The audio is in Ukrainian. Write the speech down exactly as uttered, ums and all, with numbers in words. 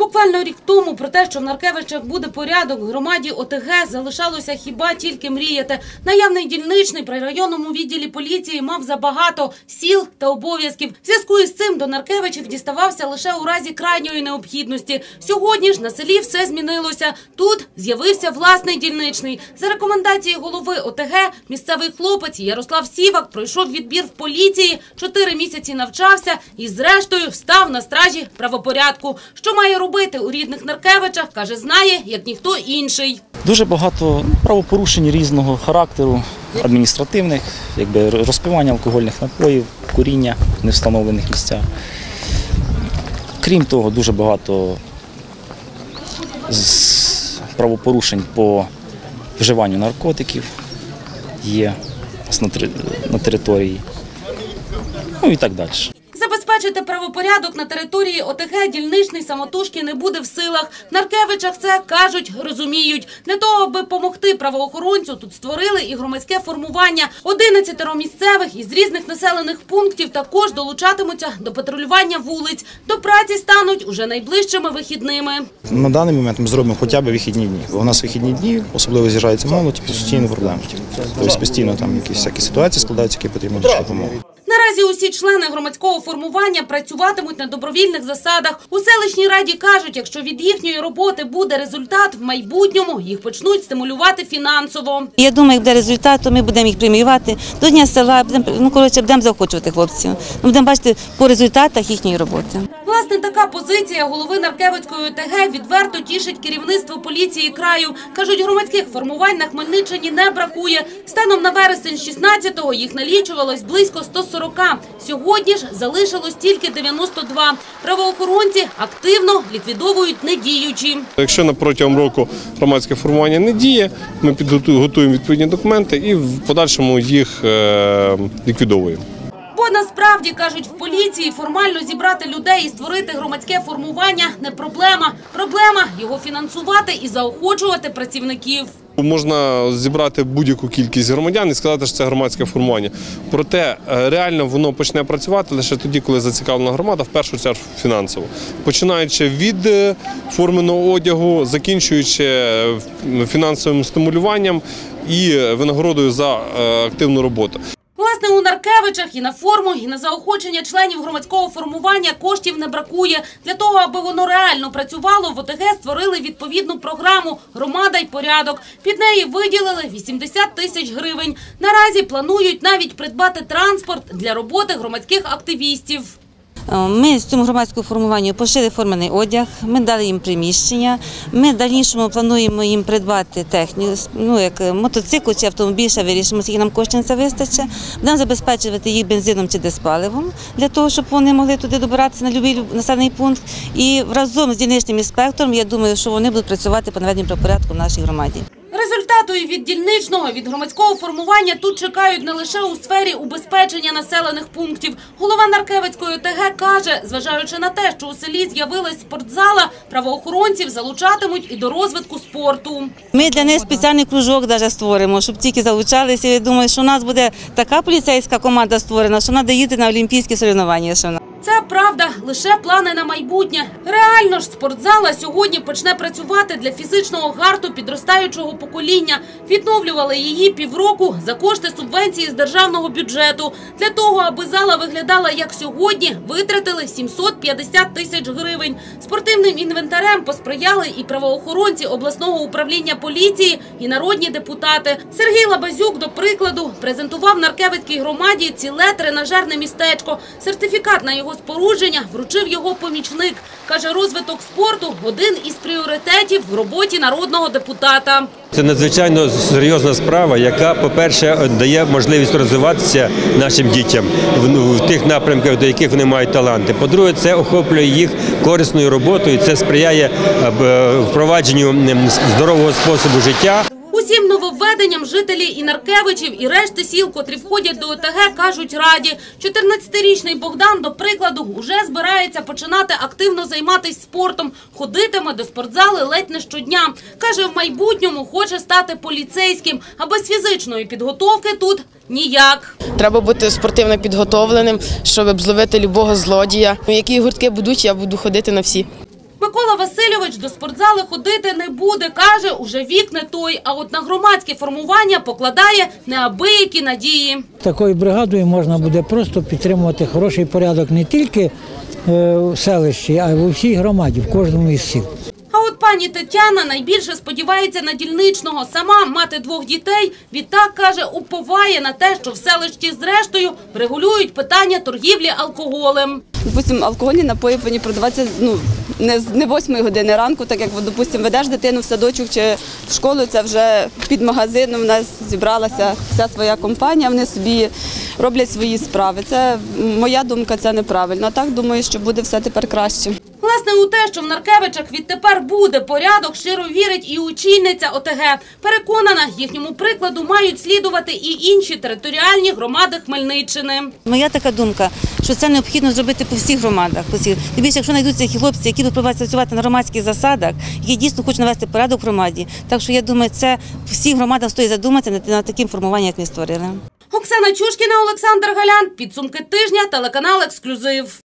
Буквально рік тому про те, що в Наркевичах буде порядок, громаді ОТГ залишалося хіба тільки мріяти. Наявний дільничний при районному відділі поліції мав забагато сіл та обов'язків. В зв'язку із цим до Наркевичів діставався лише у разі крайньої необхідності. Сьогодні ж на селі все змінилося. Тут з'явився власний дільничний. За рекомендацією голови ОТГ, місцевий хлопець Ярослав Сівак пройшов відбір в поліції, чотири місяці навчався і зрештою став на стражі правопорядку. Що має робити у рідних Наркевичах, каже, знає, як ніхто інший. Дуже багато правопорушень різного характеру, адміністративних, якби розпивання алкогольних напоїв, куріння в невстановлених місцях. Крім того, дуже багато правопорушень по вживанню наркотиків є на території, ну і так далі. Забезпечити правопорядок на території ОТГ дільничний самотужки не буде в силах. В Наркевичах це, кажуть, розуміють. Для того, аби допомогти правоохоронцю, тут створили і громадське формування. Одинадцятеро місцевих із різних населених пунктів також долучатимуться до патрулювання вулиць. До праці стануть уже найближчими вихідними. На даний момент ми зробимо хоча б вихідні дні. Бо у нас вихідні дні, особливо з'їжджається молодь, постійно проблеми. Тобто постійно там якісь всякі ситуації складаються, які потрібно допомогти. Наразі усі члени громадського формування працюватимуть на добровільних засадах. У селищній раді кажуть, якщо від їхньої роботи буде результат, в майбутньому їх почнуть стимулювати фінансово. Я думаю, як буде результат, то ми будемо їх преміювати до Дня села, будемо, ну, коротше, будемо заохочувати хлопців. Ми будемо бачити по результатах їхньої роботи. Власне, така позиція голови Наркевицької ОТГ відверто тішить керівництво поліції краю. Кажуть, громадських формувань на Хмельниччині не бракує. Станом на вересень шістнадцятого їх налічувалось близько ста сорока. Сьогодні ж залишилось тільки дев'яносто два. Правоохоронці активно ліквідовують недіючі. Якщо на протягом року громадське формування не діє, ми підготуємо відповідні документи і в подальшому їх ліквідовуємо. Бо насправді, кажуть в поліції, формально зібрати людей і створити громадське формування – не проблема. Проблема – його фінансувати і заохочувати працівників. Можна зібрати будь-яку кількість громадян і сказати, що це громадське формування. Проте реально воно почне працювати лише тоді, коли зацікавлена громада, в першу чергу фінансово. Починаючи від форменого одягу, закінчуючи фінансовим стимулюванням і винагородою за активну роботу. Власне, у Наркевичах і на форму, і на заохочення членів громадського формування коштів не бракує. Для того, аби воно реально працювало, в ОТГ створили відповідну програму «Громада й порядок». Під неї виділили вісімдесят тисяч гривень. Наразі планують навіть придбати транспорт для роботи громадських активістів. Ми з цьому громадському формуванню пошили формений одяг, ми дали їм приміщення, ми в дальнішому плануємо їм придбати техніку, ну, як мотоцикл чи автомобіль, ще вирішимо, скільки нам коштів це вистачить. Будемо забезпечувати їх бензином чи диспаливом, для того, щоб вони могли туди добиратися на будь-який населений пункт. І разом з дільничним інспектором, я думаю, що вони будуть працювати по наведенню правопорядку в нашій громаді. Результату і від дільничного, від громадського формування тут чекають не лише у сфері убезпечення населених пунктів. Голова Наркевицької ОТГ каже, зважаючи на те, що у селі з'явилась спортзала, правоохоронців залучатимуть і до розвитку спорту. Ми для них спеціальний кружок навіть створимо, щоб тільки залучалися. Я думаю, що у нас буде така поліцейська команда створена, що треба їздити на олімпійські соревнування. Це, правда, лише плани на майбутнє. Реально ж спортзала сьогодні почне працювати для фізичного гарту підростаючого покоління. Відновлювали її півроку за кошти субвенції з державного бюджету. Для того, аби зала виглядала як сьогодні, витратили сімсот п'ятдесят тисяч гривень. Спортивним інвентарем посприяли і правоохоронці обласного управління поліції, і народні депутати. Сергій Лабазюк, до прикладу, презентував Наркевицькій громаді ціле тренажерне містечко. Сертифікат на його спорудження вручив його помічник. Каже, розвиток спорту – один із пріоритетів в роботі народного депутата. Це надзвичайно серйозна справа, яка, по-перше, дає можливість розвиватися нашим дітям в тих напрямках, до яких вони мають таланти. По-друге, це охоплює їх корисною роботою, це сприяє впровадженню здорового способу життя. Усім нововведенням жителі і Наркевичів, і решти сіл, котрі входять до ОТГ, кажуть раді. чотирнадцятирічний Богдан, до прикладу, уже збирається починати активно займатися спортом. Ходитиме до спортзали ледь не щодня. Каже, в майбутньому хоче стати поліцейським, а без фізичної підготовки тут ніяк. Треба бути спортивно підготовленим, щоб зловити любого злодія. Які гуртки будуть, я буду ходити на всі. Микола Васильович до спортзали ходити не буде, каже, уже вік не той, а от на громадське формування покладає неабиякі надії. Такою бригадою можна буде просто підтримувати хороший порядок не тільки в селищі, а й у всій громаді, в кожному із сіл. А от пані Тетяна найбільше сподівається на дільничного. Сама мати двох дітей, відтак, каже, уповає на те, що в селищі зрештою врегулюють питання торгівлі алкоголем. Допустим, алкогольні напої повинні продаватися ну, не з не восьмої години ранку, так як, допустим, ведеш дитину в садочок чи в школу, це вже під магазином у нас зібралася вся своя компанія, вони собі роблять свої справи. Це моя думка, це неправильно. А так, думаю, що буде все тепер краще. Власне, у те, що в Наркевичах відтепер буде порядок, щиро вірить і очільниця О Те Ге. Переконана, їхньому прикладу мають слідувати і інші територіальні громади Хмельниччини. Моя така думка, що це необхідно зробити по всіх громадах. По всіх. Тим більше, якщо знайдуться хлопці, які будуть працювати на громадських засадах, які дійсно хочуть навести порядок в громаді. Так що я думаю, це в всіх громадах стоїть задуматися над таким формуванням, як ми створили. Оксана Чушкіна, Олександр Галян. Підсумки тижня. Телеканал «Ексклюзив».